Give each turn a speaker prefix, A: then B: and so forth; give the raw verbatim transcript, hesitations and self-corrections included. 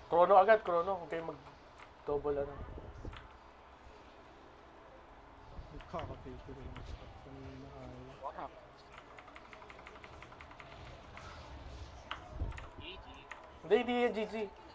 A: Chrono agad, chrono. Huwag kayong mag-double ano.
B: Nagkakapay ko rin sa kanina ay...
C: Wow. G G.
A: Hindi, hindi yan G G.